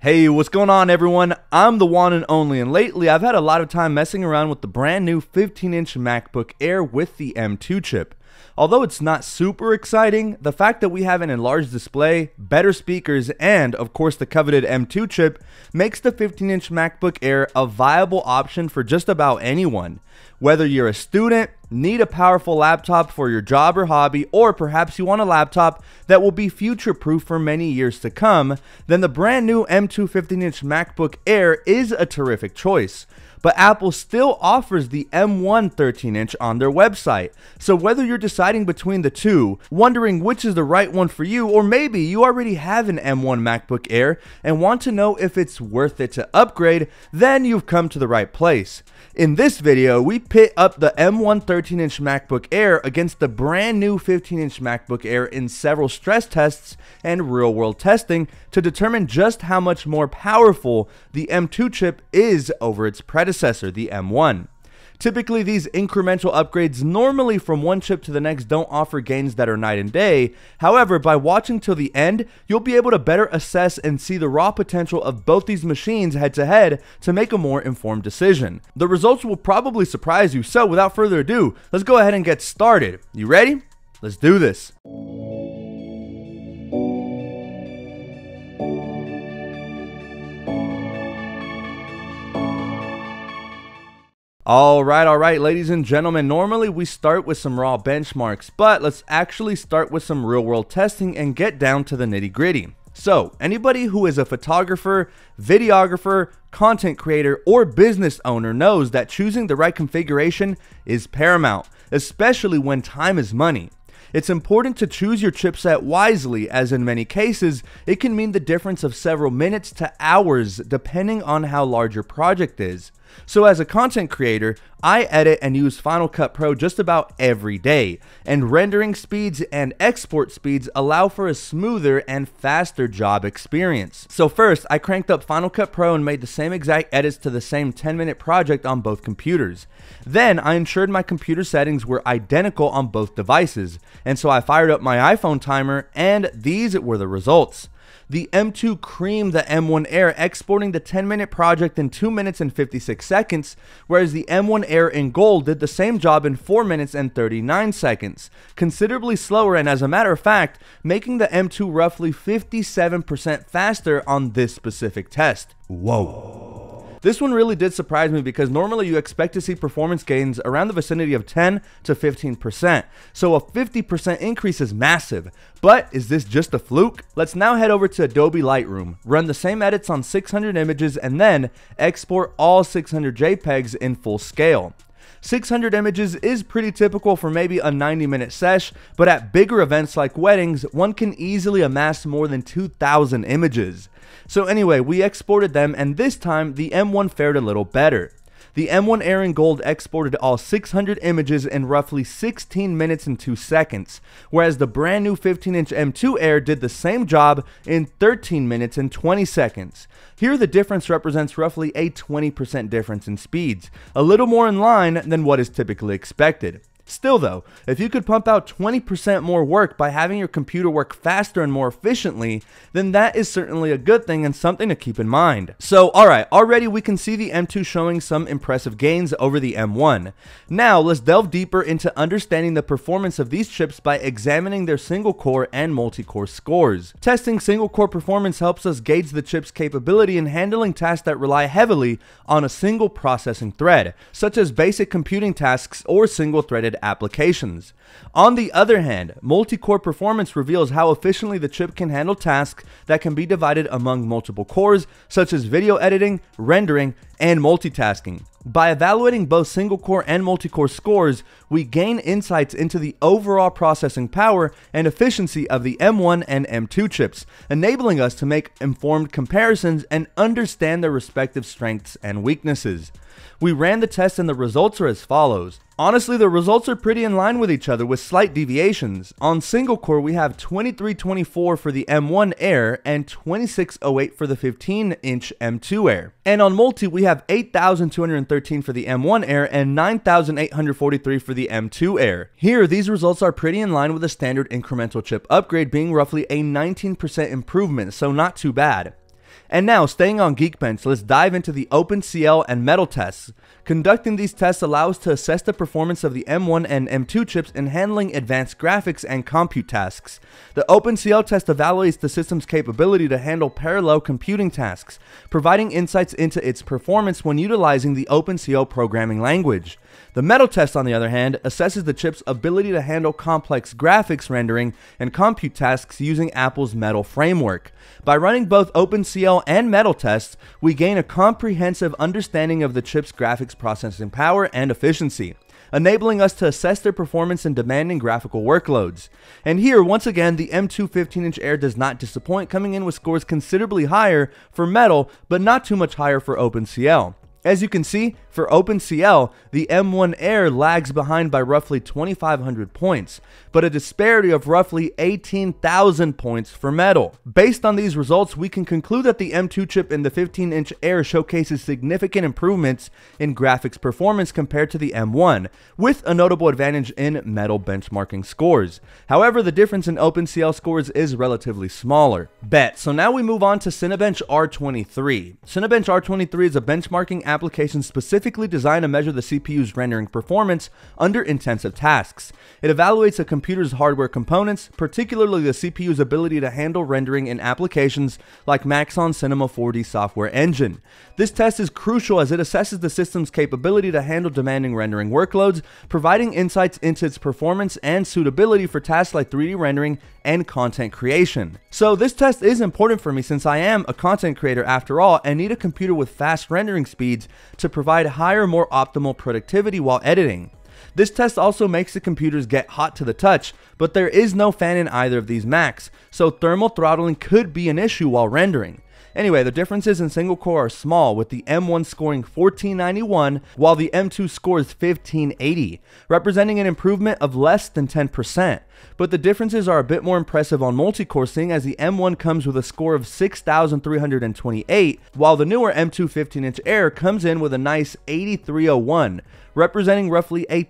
Hey, what's going on everyone? I'm the one and only, and lately I've had a lot of time messing around with the brand new 15-inch MacBook Air with the M2 chip. Although it's not super exciting, the fact that we have an enlarged display, better speakers, and of course the coveted M2 chip makes the 15-inch MacBook Air a viable option for just about anyone. Whether you're a student, need a powerful laptop for your job or hobby, or perhaps you want a laptop that will be future-proof for many years to come, then the brand new M2 15-inch MacBook Air is a terrific choice. But Apple still offers the M1 13-inch on their website. So whether you're deciding between the two, wondering which is the right one for you, or maybe you already have an M1 MacBook Air and want to know if it's worth it to upgrade, then you've come to the right place. In this video, we pit up the M1 13-inch MacBook Air against the brand new 15-inch MacBook Air in several stress tests and real-world testing to determine just how much more powerful the M2 chip is over its predecessor, the M1. Typically, these incremental upgrades normally from one chip to the next don't offer gains that are night and day. However, by watching till the end, you'll be able to better assess and see the raw potential of both these machines head to head to make a more informed decision. The results will probably surprise you, so without further ado, let's go ahead and get started. You ready? Let's do this. Alright, ladies and gentlemen, normally we start with some raw benchmarks, but let's actually start with some real-world testing and get down to the nitty-gritty. So, anybody who is a photographer, videographer, content creator, or business owner knows that choosing the right configuration is paramount, especially when time is money. It's important to choose your chipset wisely, as in many cases, it can mean the difference of several minutes to hours depending on how large your project is. So as a content creator, I edit and use Final Cut Pro just about every day, and rendering speeds and export speeds allow for a smoother and faster job experience. So first, I cranked up Final Cut Pro and made the same exact edits to the same 10-minute project on both computers. Then I ensured my computer settings were identical on both devices, and so I fired up my iPhone timer, and these were the results. The M2 creamed the M1 Air, exporting the 10-minute project in 2 minutes and 56 seconds, whereas the M1 Air in gold did the same job in 4 minutes and 39 seconds, considerably slower, and as a matter of fact, making the M2 roughly 57% faster on this specific test. Whoa. This one really did surprise me because normally you expect to see performance gains around the vicinity of 10 to 15%, so a 50% increase is massive. But is this just a fluke? Let's now head over to Adobe Lightroom, run the same edits on 600 images, and then export all 600 JPEGs in full scale. 600 images is pretty typical for maybe a 90-minute sesh, but at bigger events like weddings, one can easily amass more than 2,000 images. So anyway, we exported them, and this time the M1 fared a little better. The M1 Air in gold exported all 600 images in roughly 16 minutes and 2 seconds, whereas the brand new 15-inch M2 Air did the same job in 13 minutes and 20 seconds. Here the difference represents roughly a 20% difference in speeds, a little more in line than what is typically expected. Still though, if you could pump out 20% more work by having your computer work faster and more efficiently, then that is certainly a good thing and something to keep in mind. So alright, already we can see the M2 showing some impressive gains over the M1. Now let's delve deeper into understanding the performance of these chips by examining their single core and multi-core scores. Testing single core performance helps us gauge the chip's capability in handling tasks that rely heavily on a single processing thread, such as basic computing tasks or single-threaded applications. On the other hand, multi-core performance reveals how efficiently the chip can handle tasks that can be divided among multiple cores, such as video editing, rendering, and multitasking. By evaluating both single-core and multi-core scores, we gain insights into the overall processing power and efficiency of the M1 and M2 chips, enabling us to make informed comparisons and understand their respective strengths and weaknesses. We ran the test and the results are as follows. Honestly, the results are pretty in line with each other with slight deviations. On single core, we have 2324 for the M1 Air and 2608 for the 15-inch M2 Air. And on multi, we have 8213 for the M1 Air and 9843 for the M2 Air. Here, these results are pretty in line with a standard incremental chip upgrade, being roughly a 19% improvement, so not too bad. And now, staying on Geekbench, let's dive into the OpenCL and Metal tests. Conducting these tests allows us to assess the performance of the M1 and M2 chips in handling advanced graphics and compute tasks. The OpenCL test evaluates the system's capability to handle parallel computing tasks, providing insights into its performance when utilizing the OpenCL programming language. The Metal test, on the other hand, assesses the chip's ability to handle complex graphics rendering and compute tasks using Apple's Metal framework. By running both OpenCL and Metal tests, we gain a comprehensive understanding of the chip's graphics processing power and efficiency, enabling us to assess their performance in demanding graphical workloads. And here, once again, the M2 15-inch Air does not disappoint, coming in with scores considerably higher for Metal, but not too much higher for OpenCL. As you can see, for OpenCL, the M1 Air lags behind by roughly 2,500 points, but a disparity of roughly 18,000 points for Metal. Based on these results, we can conclude that the M2 chip in the 15-inch Air showcases significant improvements in graphics performance compared to the M1, with a notable advantage in Metal benchmarking scores. However, the difference in OpenCL scores is relatively smaller. So now we move on to Cinebench R23. Cinebench R23 is a benchmarking application specifically designed to measure the CPU's rendering performance under intensive tasks. It evaluates a computer's hardware components, particularly the CPU's ability to handle rendering in applications like Maxon Cinema 4D software engine. This test is crucial as it assesses the system's capability to handle demanding rendering workloads, providing insights into its performance and suitability for tasks like 3D rendering and content creation. So this test is important for me since I am a content creator after all and need a computer with fast rendering speeds to provide higher, more optimal productivity while editing. This test also makes the computers get hot to the touch, but there is no fan in either of these Macs, so thermal throttling could be an issue while rendering. Anyway, the differences in single core are small, with the M1 scoring 1491 while the M2 scores 1580, representing an improvement of less than 10%. But the differences are a bit more impressive on multi-core, seeing as the M1 comes with a score of 6,328, while the newer M2 15-inch Air comes in with a nice 8301, representing roughly a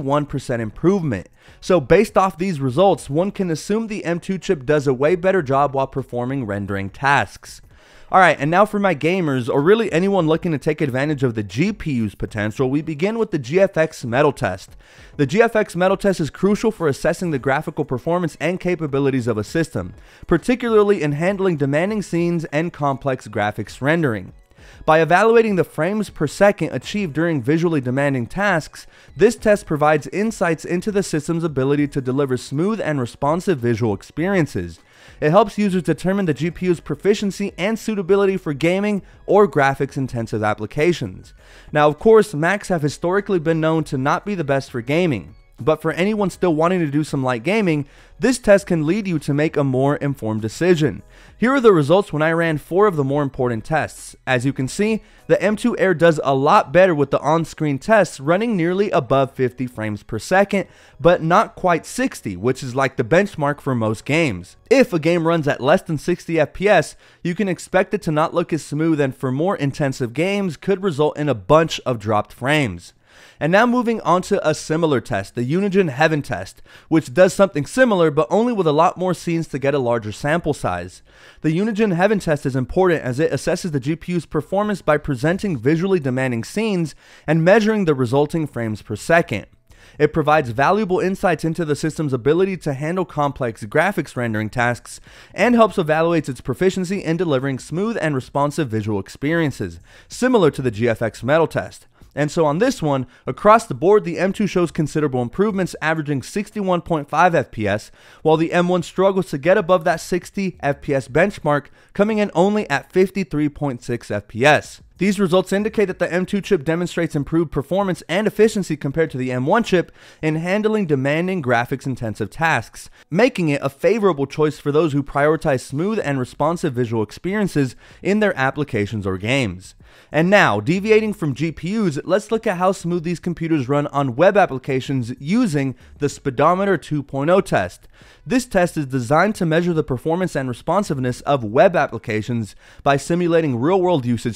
31% improvement. So based off these results, one can assume the M2 chip does a way better job while performing rendering tasks. Alright, and now for my gamers, or really anyone looking to take advantage of the GPU's potential, we begin with the GFX Metal test. The GFX Metal test is crucial for assessing the graphical performance and capabilities of a system, particularly in handling demanding scenes and complex graphics rendering. By evaluating the frames per second achieved during visually demanding tasks, this test provides insights into the system's ability to deliver smooth and responsive visual experiences. It helps users determine the GPU's proficiency and suitability for gaming or graphics-intensive applications. Now, of course, Macs have historically been known to not be the best for gaming, but for anyone still wanting to do some light gaming, this test can lead you to make a more informed decision. Here are the results when I ran 4 of the more important tests. As you can see, the M2 Air does a lot better with the on-screen tests, running nearly above 50 frames per second, but not quite 60, which is like the benchmark for most games. If a game runs at less than 60 FPS, you can expect it to not look as smooth, and for more intensive games could result in a bunch of dropped frames. And now moving on to a similar test, the Unigine Heaven test, which does something similar but only with a lot more scenes to get a larger sample size. The Unigine Heaven test is important as it assesses the GPU's performance by presenting visually demanding scenes and measuring the resulting frames per second. It provides valuable insights into the system's ability to handle complex graphics rendering tasks and helps evaluate its proficiency in delivering smooth and responsive visual experiences, similar to the GFX Metal test. And so on this one, across the board, the M2 shows considerable improvements, averaging 61.5 FPS, while the M1 struggles to get above that 60 FPS benchmark, coming in only at 53.6 FPS. These results indicate that the M2 chip demonstrates improved performance and efficiency compared to the M1 chip in handling demanding graphics-intensive tasks, making it a favorable choice for those who prioritize smooth and responsive visual experiences in their applications or games. And now, deviating from GPUs, let's look at how smooth these computers run on web applications using the Speedometer 2.0 test. This test is designed to measure the performance and responsiveness of web applications by simulating real-world usage scenarios.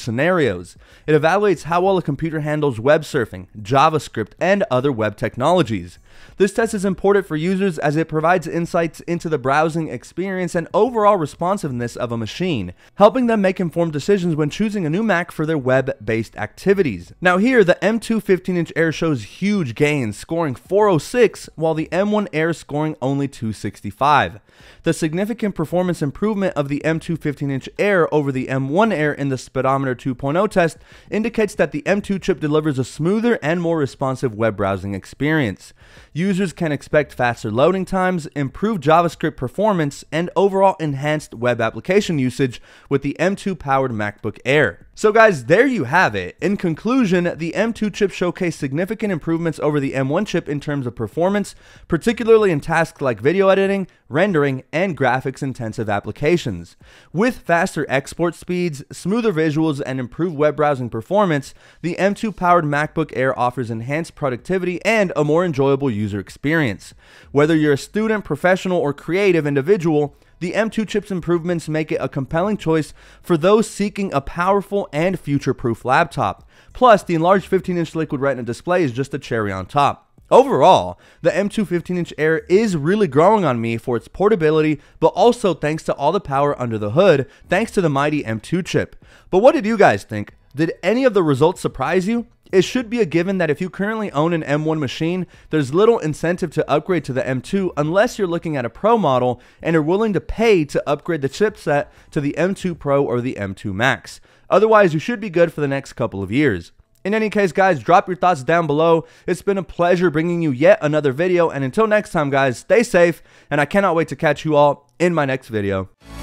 scenarios. It evaluates how well a computer handles web surfing, JavaScript, and other web technologies. This test is important for users as it provides insights into the browsing experience and overall responsiveness of a machine, helping them make informed decisions when choosing a new Mac for their web-based activities. Now here, the M2 15-inch Air shows huge gains, scoring 406, while the M1 Air scoring only 265. The significant performance improvement of the M2 15-inch Air over the M1 Air in the Speedometer 2.0 test indicates that the M2 chip delivers a smoother and more responsive web browsing experience. Users can expect faster loading times, improved JavaScript performance, and overall enhanced web application usage with the M2-powered MacBook Air. So guys, there you have it. In conclusion, the M2 chip showcased significant improvements over the M1 chip in terms of performance, particularly in tasks like video editing, rendering, and graphics-intensive applications. With faster export speeds, smoother visuals, and improved web browsing performance, the M2-powered MacBook Air offers enhanced productivity and a more enjoyable user experience. Whether you're a student, professional, or creative individual, the M2 chip's improvements make it a compelling choice for those seeking a powerful and future-proof laptop. Plus, the enlarged 15-inch Liquid Retina display is just a cherry on top. Overall, the M2 15-inch Air is really growing on me for its portability, but also thanks to all the power under the hood, thanks to the mighty M2 chip. But what did you guys think? Did any of the results surprise you? It should be a given that if you currently own an M1 machine, there's little incentive to upgrade to the M2 unless you're looking at a Pro model and are willing to pay to upgrade the chipset to the M2 Pro or the M2 Max. Otherwise, you should be good for the next couple of years. In any case, guys, drop your thoughts down below. It's been a pleasure bringing you yet another video, and until next time, guys, stay safe, and I cannot wait to catch you all in my next video.